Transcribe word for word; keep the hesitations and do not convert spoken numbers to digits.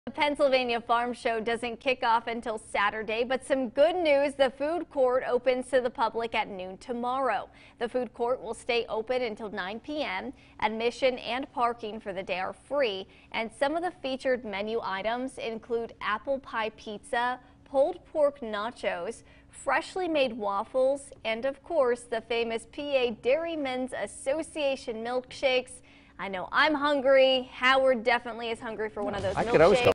The Pennsylvania Farm Show doesn't kick off until Saturday, but some good news. The food court opens to the public at noon tomorrow. The food court will stay open until nine p m Admission and parking for the day are free, and some of the featured menu items include apple pie pizza, pulled pork nachos, freshly made waffles, and of course the famous P A Dairymen's Association milkshakes. I know I'm hungry. Howard definitely is hungry for one of those I milkshakes. could always go